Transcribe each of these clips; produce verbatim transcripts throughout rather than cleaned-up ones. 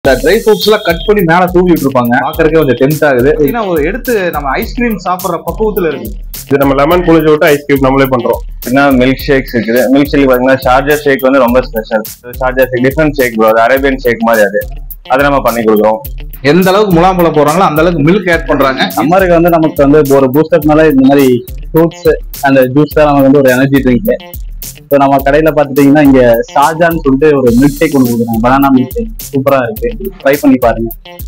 இந்த try fruits எல்லாம் cut பண்ணி மேல தூவிட்டு இருப்பாங்க. பாக்குறதுக்கே கொஞ்சம் டெம்ட் ஆகுது. ஏன்னா ஒரு எடுத்து நம்ம ஐஸ்கிரீம் சாப்பிடுற பக்குவத்துல இருக்கு. இது நம்ம லெமன் புளிஞ்சு விட்டு ஐஸ்கிரீம் நம்மளே பண்றோம். ஏன்னா மில்க் ஷேக்ஸ் இருக்குது. மில்க் ஷேக் பாத்தீங்கன்னா ஷார்ஜா ஷேக் வந்து ரொம்ப special. Sharjah shake different shake bro. அது அரேபியன் ஷேக் மாதிரி அது அதை நம்ம பண்ணி கொடுக்குறோம். எந்த அளவுக்கு முலாம்பழம் போடுறாங்களோ அந்த அளவுக்கு மில்க் ஆட் பண்றாங்க. சம்மருக்கு வந்து நமக்கு வந்து ஒரு பூஸ்டர்னால இந்த மாதிரி ஃப்ரூட்ஸ் அந்த ஜூஸ் தான் நமக்கு வந்து ஒரு எனர்ஜி ட்ரிங்க். ஸோ நம்ம கடையில பார்த்துட்டீங்கன்னா இங்க ஷார்ஜான்னு சொல்லிட்டு ஒரு மில்க் ஷேக் ஒன்று கொடுக்குறாங்க. பனானா மில்க் ஷேக் சூப்பரா இருக்கு, ட்ரை பண்ணி பாருங்க.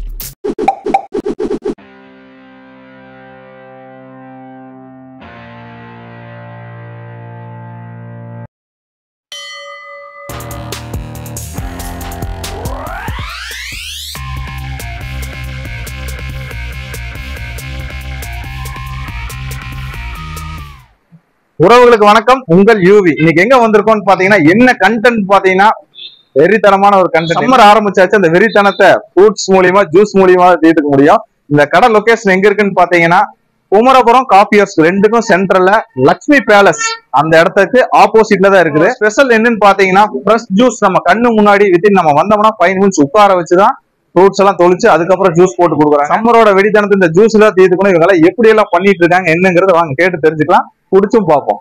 உறவுகளுக்கு வணக்கம், உங்கள் யூவி. இன்னைக்கு எங்க வந்திருக்கோம்னு பாத்தீங்கன்னா என்ன கண்டென்ட் பாத்தீங்கன்னா வெறித்தனமான ஒரு கண்டென்ட். சம்மர் ஆரம்பிச்சாச்சு, அந்த வெறித்தனத்தை ஃப்ரூட்ஸ் மூலியமா ஜூஸ் மூலியமா தீர்த்துக்க முடியும். இந்த கடை லொகேஷன் எங்க இருக்குன்னு பாத்தீங்கன்னா குமரபுரம் காஃபி ஹவுஸ் ரெண்டுக்கும் சென்டர்ல லக்ஷ்மி பேலஸ் அந்த இடத்துக்கு ஆப்போசிட்ல தான் இருக்குது. ஸ்பெஷல் என்னன்னு பாத்தீங்கன்னா ஃப்ரெஷ் ஜூஸ் நம்ம கண்ணு முன்னாடி விட்டு நம்ம வந்தோம்னா ஃபைவ் மினிட்ஸ் உட்கார வச்சுதான் ஃப்ரூட்ஸ் எல்லாம் தொளிச்சு அதுக்கப்புறம் ஜூஸ் போட்டு கொடுக்குறாங்க. சம்மரோட வெடித்தனத்தை இந்த ஜூஸ் எல்லாம் தீர்த்துக்கணும். இவங்க எல்லாம் எப்படி எல்லாம் பண்ணிட்டு இருக்காங்க என்னங்கிறத வாங்க கேட்டு தெரிஞ்சுக்கலாம், குடிச்சும் பார்ப்போம்.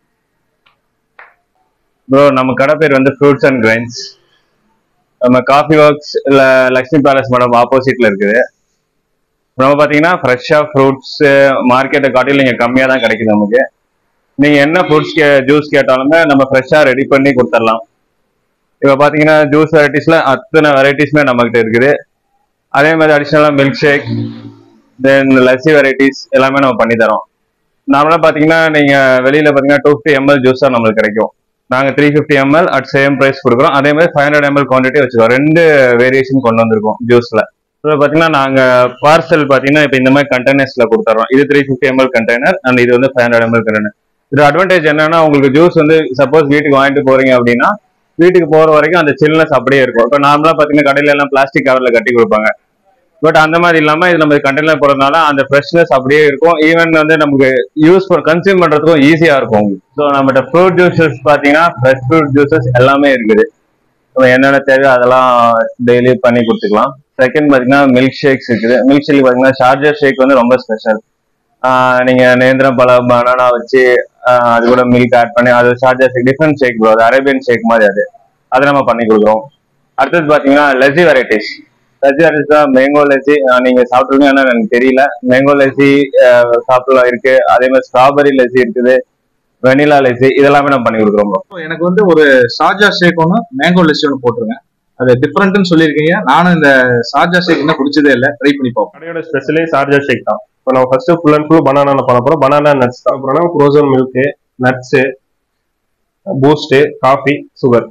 ப்ரோ நம்ம கடை பேர் வந்து ஃப்ரூட்ஸ் அண்ட் கிரைன்ஸ். நம்ம காஃபி ஒர்க்ஸ் இல்ல லக்ஷ்மி பேலஸ் மேடம் ஆப்போசிட்ல இருக்குது. நம்ம பாத்தீங்கன்னா ஃப்ரெஷ்ஷா ஃப்ரூட்ஸ் மார்க்கெட்டை காட்டிலும் இங்க கம்மியா தான் கிடைக்குது நமக்கு. நீங்க என்ன ஃப்ரூட்ஸ் கே ஜூஸ் கேட்டாலுமே நம்ம ஃப்ரெஷ்ஷா ரெடி பண்ணி கொடுத்துடலாம். இப்போ பாத்தீங்கன்னா ஜூஸ் வெரைட்டிஸ்ல அத்தனை வெரைட்டிஸ்மே நம்மகிட்ட இருக்குது. அதே மாதிரி அடிஷ்னலா milk shake, then lassi varieties எல்லாமே நம்ம பண்ணி தரோம். நார்மலா பாத்தீங்கன்னா நீங்க வெளியில பாத்தீங்கன்னா டூ ஃபிஃப்டி எம்எல் ஜூஸ் தான் நம்மளுக்கு கிடைக்கும். நாங்க three fifty ML at same price கொடுக்குறோம். அதே மாதிரி ஃபைவ் ஹண்ட்ரட் எம்எல் குவான்டிட்டி வச்சுக்கோம். ரெண்டு வேரியேஷன் கொண்டு வந்திருக்கோம் ஜூஸ்ல. ஸோ பாத்தீங்கன்னா நாங்க பார்சல் பாத்தீங்கன்னா இப்போ இந்த மாதிரி கண்டெய்னர்ஸ்ல கொடுத்துறோம். இது three fifty ML container and இது வந்து ஃபைவ் ஹண்ட்ரட் எம்எல் கண்டெய்னர். இது அட்வான்டேஜ் என்னன்னா உங்களுக்கு ஜூஸ் வந்து சப்போஸ் வீட்டுக்கு வாங்கிட்டு போறீங்க அப்படின்னா வீட்டுக்கு போற வரைக்கும் அந்த சில்னஸ் அப்படியே இருக்கும். இப்போ நார்மலா பாத்தீங்கன்னா கடையில எல்லாம் பிளாஸ்டிக் கவர்ல கட்டி கொடுப்பாங்க. பட் அந்த மாதிரி இல்லாம இது நம்ம கண்டெய்னர் போறதுனால அந்த ஃப்ரெஷ்னஸ் அப்படியே இருக்கும். ஈவன் வந்து நமக்கு யூஸ் கன்சியூம் பண்றதுக்கும் ஈஸியா இருக்கும். ஸோ நம்மகிட்ட ஃப்ரூட் ஜூஸஸ் பாத்தீங்கன்னா ஃப்ரெஷ் ஃப்ரூட் ஜூஸஸ் எல்லாமே இருக்குது. என்னென்ன தேவையோ அதெல்லாம் டெய்லி பண்ணி கொடுத்துக்கலாம். செகண்ட் பாத்தீங்கன்னா மில்க் ஷேக்ஸ் இருக்குது. மில்க் ஷேக் பாத்தீங்கன்னா ஷார்ஜா ஷேக் வந்து ரொம்ப ஸ்பெஷல். நீங்க நேந்திரம் பழம் பனானா வச்சு அது கூட மில்க் ஆட் பண்ணி அது Sharjah shake different shake bro. அது அரேபியன் ஷேக் மாதிரி அது அதை நம்ம பண்ணி கொடுக்குறோம். அடுத்தது பாத்தீங்கன்னா லஸ்ஸி வெரைட்டிஸ். லஸ்ஸி வெரைட்டிஸ் தான் மேங்கோ லஸ்ஸி நீங்க சாப்பிட்டுருங்க, ஆனால் எனக்கு தெரியல. மேங்கோ லஸ்ஸி சாப்பிடலாம் இருக்கு. அதே மாதிரி ஸ்ட்ராபெரி லஸ்ஸி இருக்குது, வெனிலா லஸ்ஸி இதெல்லாமே நம்ம பண்ணி கொடுக்குறோம். எனக்கு வந்து ஒரு ஷார்ஜா ஷேக் ஒன்று மேங்கோ லஸ்ஸி ஒன்று போட்டுருங்க. அது டிஃப்ரெண்ட்னு சொல்லியிருக்கீங்க. நானும் இந்த ஷார்ஜா ஷேக் இன்னும் குடிச்சதே இல்லை, ட்ரை பண்ணி பார்ப்போம். கடையோட ஸ்பெஷலே ஷார்ஜா ஷேக் தான். இப்போ நம்ம first full and full banana பண்ண போறோம். பனானா நட்ஸ் தான் அப்புறம் frozen milk, nuts, Boost, coffee, sugar.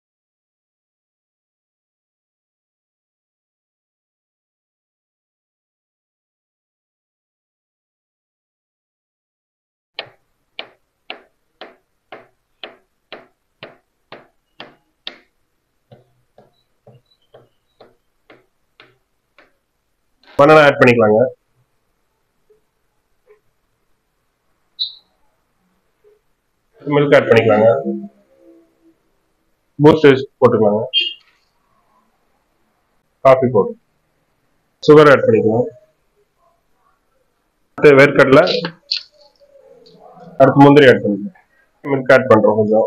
Banana add பண்ணிக்கலாங்க. மில்க் ஆட் பண்ணிக்கலாங்க. பூஸ்ட் போட்டுக்கலாங்க. காஃபி போட்டு சுகர் ஆட் பண்ணிக்கலாம். அடுத்து வேர்க்கடலை, அடுத்து முந்திரி ஆட் பண்ணிக்கலாம். மில்க் ஆட் பண்றோம் கொஞ்சம்.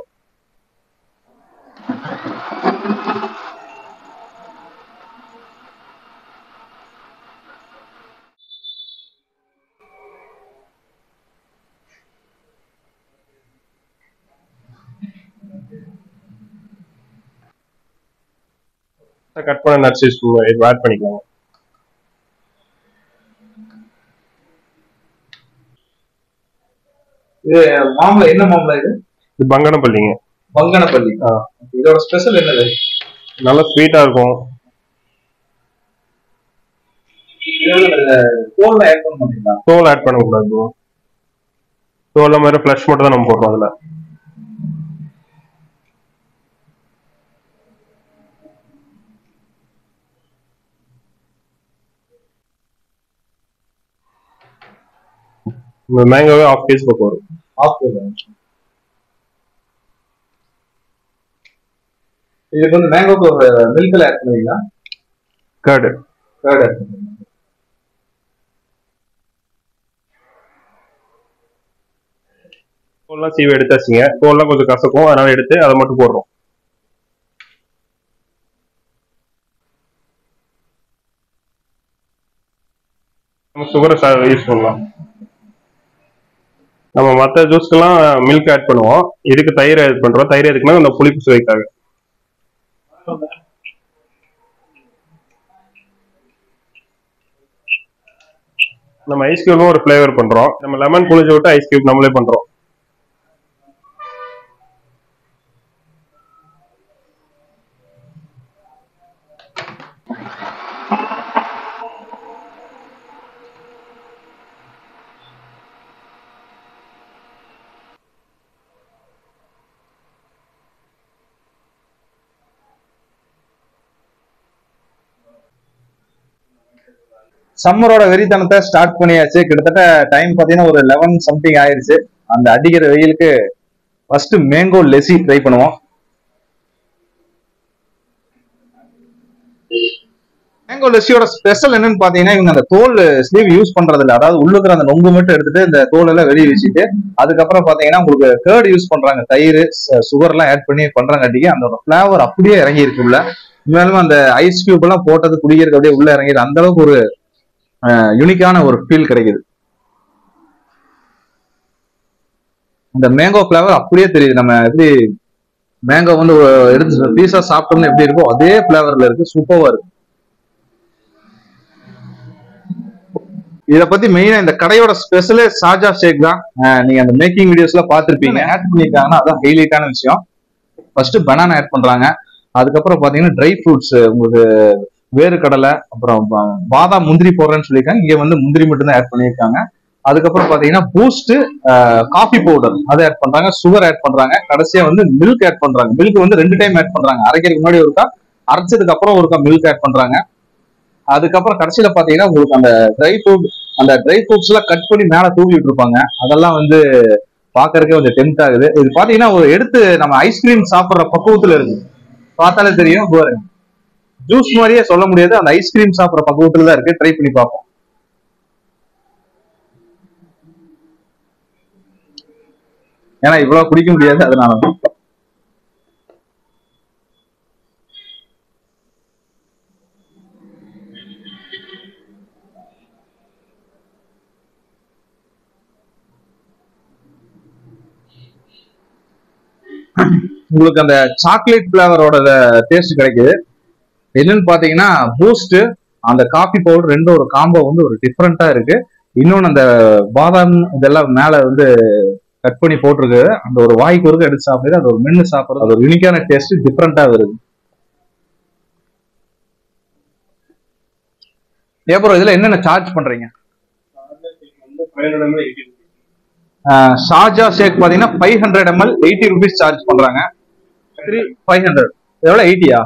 கட் பண்ண நட்ஸ் ஆட் பண்ணிக்கலாம். இது மாம்பழம் என்ன மாம்பழம்? இது இது பங்கனப்பள்ளிங்க. பங்கனப்பள்ளி. இதோட ஸ்பெஷல் என்னது? நல்லா ஸ்வீட்டா இருக்கும். தோல் ஆட் பண்ண மாட்டீங்களா? தோல் ஆட் பண்ணக்கூடாது ப்ரோ. தோல் மாதிரி ஃப்ளஷ் மட்டும் தான் நம்ம போடுறோம் அதுல. மேங்கோவே ஆஃப் கேஜி பக்கம் வரும். Half KG. இதுக்கு வந்து மேங்கோக்கு மில்க்ல ஆட் பண்ணுவீங்களா? கேர்டு கேர்டு தோல்லாம் சீவை எடுத்தாச்சுங்க. தோல்லாம் கொஞ்சம் கசக்கும், அதனால எடுத்து அதை மட்டும் போடுறோம். நம்ம சுகரை யூஸ் பண்ணலாம். நம்ம மற்ற ஜூஸ்க்கெல்லாம் மில்க் ஆட் பண்ணுவோம், இதுக்கு தயிர் ஆட் பண்றோம். தயிர் எதுக்குன்னா இந்த புளிப்பு சுவைக்காக. நம்ம ஐஸ் கியூபும் ஒரு ஃபிளேவர் பண்றோம். நம்ம லெமன் புளிஞ்சு விட்டு ஐஸ் கியூப் நம்மளே பண்றோம். சம்மரோட வெறித்தனத்தை ஸ்டார்ட் பண்ணியாச்சு. கிட்டத்தட்ட டைம் பாத்தீங்கன்னா ஒரு லெவன் சம்திங் ஆயிருச்சு. அந்த அடிக்கிற வெயிலுக்கு ஃபர்ஸ்ட் மேங்கோ லெசி ட்ரை பண்ணுவோம். மேங்கோ லெசியோட ஸ்பெஷல் என்னன்னு பாத்தீங்கன்னா, இவங்க அந்த தோல் ஸ்லீவ் யூஸ் பண்றது இல்லை. அதாவது உள்ளுக்குற அந்த நொங்கு மட்டும் எடுத்துட்டு இந்த தோல் எல்லாம் வெளியே வச்சுட்டு அதுக்கப்புறம் பாத்தீங்கன்னா உங்களுக்கு கேர்டு யூஸ் பண்றாங்க. தயிர் சுகர் எல்லாம் ஆட் பண்ணி பண்றாங்காட்டிக்கு அந்த ஃபிளேவர் அப்படியே இறங்கி இருக்கு உள்ள. மேலும் அந்த ஐஸ் கியூப் எல்லாம் போட்டது குடிக்கிறதுக்கு அப்படியே உள்ள இறங்கிது. அந்த அளவுக்கு ஒரு யூனிக்கான ஒரு ஃபீல் கிடைக்குது. இந்த மேங்கோ ஃபிளேவர் அப்படியே தெரியுது. நம்ம எப்படி மேங்கோ வந்து எடுத்து பீஸா சாப்பிட்டோம்னு எப்படி இருக்கோ அதே ஃபிளேவர்ல இருக்கு. சூப்பரா இருக்கு. இத பத்தி மெயினா இந்த கடையோட ஸ்பெஷலே சாஜா ஷேக் தான். நீங்க அந்த மேக்கிங் வீடியோஸ்ல பாத்திருப்பீங்க. ஆட் பண்ணிருக்காங்கன்னா அதான் ஹைலைட்டான விஷயம். ஃபர்ஸ்ட் பனானா ஆட் பண்றாங்க. அதுக்கப்புறம் பாத்தீங்கன்னா ட்ரை ஃப்ரூட்ஸ், உங்களுக்கு வேறு கடலை, அப்புறம் பாதாம் முந்திரி போடுறேன்னு சொல்லியிருக்காங்க. இங்க வந்து முந்திரி மட்டும் தான் ஆட் பண்ணியிருக்காங்க. அதுக்கப்புறம் பாத்தீங்கன்னா பூஸ்ட், காஃபி பவுடர் அதை ஆட் பண்றாங்க, சுகர் ஆட் பண்றாங்க, கடைசியா வந்து மில்க் ஆட் பண்றாங்க. மில்க் வந்து ரெண்டு டைம் ஆட் பண்றாங்க. அரைக்கிறதுக்கு முன்னாடி ஒருக்கா, அரைச்சதுக்கு அப்புறம் ஒருக்கா மில்க் ஆட் பண்றாங்க. அதுக்கப்புறம் கடைசியில பாத்தீங்கன்னா உங்களுக்கு அந்த ட்ரை ஃப்ரூட் அந்த ட்ரை ஃப்ரூட்ஸ் எல்லாம் கட் பண்ணி மேல தூவி விட்டுருப்பாங்க. அதெல்லாம் வந்து பாக்குறதுக்கே கொஞ்சம் டெம்ட் ஆகுது. இது பாத்தீங்கன்னா ஒரு எடுத்து நம்ம ஐஸ்கிரீம் சாப்பிடுற பக்குவத்துல இருக்கு. பார்த்தாலே தெரியும். ஜூஸ் மாதிரியே சொல்ல முடியாது, அந்த ஐஸ்கிரீம் சாப்பிடுற பக்குவத்துல தான் இருக்கு. ட்ரை பண்ணி பார்ப்போம். ஏன்னா இவ்வளவு குடிக்க முடியாது, அதனால உங்களுக்கு அந்த சாக்லேட் பிளேவரோட டேஸ்ட் கிடைக்குது. என்னன்னு பாத்தீங்கன்னா பூஸ்ட் அந்த காஃபி பவுடர் ரெண்டும் ஒரு காம்போ வந்து ஒரு டிஃப்ரெண்டா இருக்கு. இன்னொன்னு அந்த பாதாம் இதெல்லாம் மேல வந்து கட் பண்ணி போட்டிருக்கு. அந்த ஒரு வாய்க்கு ஒருக்கு எடுத்து சாப்பிடுறது, அது ஒரு மென்னு சாப்பிடுறது, அது ஒரு யூனிக்கான டேஸ்ட் டிஃப்ரெண்டா வருது. அப்புறம் இதுல என்னென்ன சார்ஜ் பண்றீங்க? ஷார்ஜா ஷேக் பாத்தீங்கன்னா five hundred ML eighty rupees charge பண்றாங்க. த்ரீ ஃபைவ் ஹண்ட்ரட் எவ்வளவு? எயிட்டியா?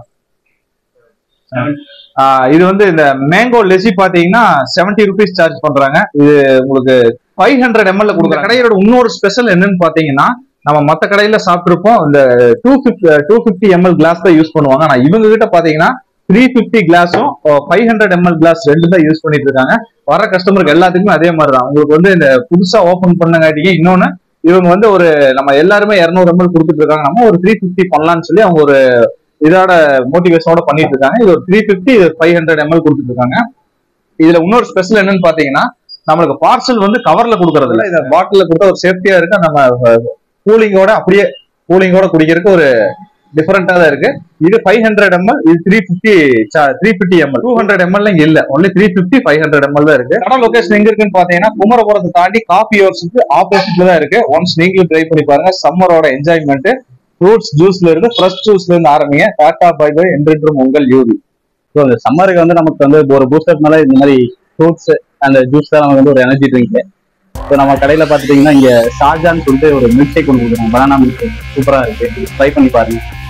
இது வந்து இந்த மேங்கோ லெசி பாத்தீங்கன்னா செவன்டி ருபீஸ் சார்ஜ் பண்றாங்க. இது உங்களுக்கு ஃபைவ் ஹண்ட்ரட் எம்எல் கொடுக்குற கடையோட இன்னொரு ஸ்பெஷல் என்னன்னு பாத்தீங்கன்னா, நம்ம மத்த கடையில சாப்பிட்டுருப்போம் இந்த two fifty two fifty ML glass தான் யூஸ் பண்ணுவாங்க. ஆனா இவங்க கிட்ட பாத்தீங்கன்னா த்ரீ பிப்டி கிளாஸும் ஃபைவ் ஹண்ட்ரட் எம்எல் கிளாஸ் ரெண்டு தான் யூஸ் பண்ணிட்டு இருக்காங்க. வர கஸ்டமருக்கு எல்லாத்துக்குமே அதே மாதிரி தான். உங்களுக்கு வந்து இந்த புதுசா ஓபன் பண்ணங்காட்டிக்கு இன்னொன்னு இவங்க வந்து ஒரு நம்ம எல்லாருமே இருநூறு எம்எல் கொடுத்துட்டு இருக்காங்க. நம்ம ஒரு த்ரீ பிப்டி பண்ணலாம்னு சொல்லி அவங்க ஒரு இதோட மோட்டிவேஷனோட பண்ணிட்டு இருக்காங்க. இது ஒரு த்ரீ பிப்டி இது ஃபைவ் ஹண்ட்ரட் எம்எல் கொடுத்துட்டு இருக்காங்க. இதுல இன்னொரு ஸ்பெஷல் என்னன்னு பாத்தீங்கன்னா, நம்மளுக்கு பார்சல் வந்து கவர்ல கொடுக்கறது இல்லை. இதை பாட்டில கொடுத்தா ஒரு சேஃப்டியா இருக்கு. நம்ம கூலிங்கோட அப்படியே கூலிங்கோட குடிக்கிறதுக்கு ஒரு டிஃபரெண்டா தான் இருக்கு. இது ஃபைவ் ஹண்ட்ரட் எம்எல், இது three fifty three fifty ML. Two hundred ML இங்க இல்ல, only three fifty five hundred ML தான் இருக்கு. கடை லொகேஷன் எங்க இருக்குன்னு பாத்தீங்கன்னா குமரபுரத்தை தாண்டி காஃபி ஹவுஸ்க்கு ஆப்போசிட்ல தான் இருக்கு. ஒன்ஸ் நீங்களும் ட்ரை பண்ணி பாருங்க. சம்மரோட என்ஜாய்மெண்ட் ஃப்ரூட்ஸ் ஜூஸ்ல இருந்து ஃப்ரெஷ் ஜூஸ்ல இருந்து ஆரம்பிங்க. டாடா பை பை, என்றென்றும் உங்கள் யூவி. ஸோ இந்த சம்மருக்கு வந்து நமக்கு வந்து ஒரு பூஸ்டர்னால இந்த மாதிரி ஃப்ரூட்ஸ் அந்த ஜூஸ் தான் நமக்கு வந்து ஒரு எனர்ஜி ட்ரிங்க். ஸோ நம்ம கடையில் பார்த்துட்டிங்கன்னா இங்கே ஷார்ஜான்னு சொல்லிட்டு ஒரு மில்க் ஷேக் ஒன்று கொடுக்குறாங்க. பனானா மில்க் ஷேக் சூப்பராக இருக்கு, ட்ரை பண்ணி பாருங்க.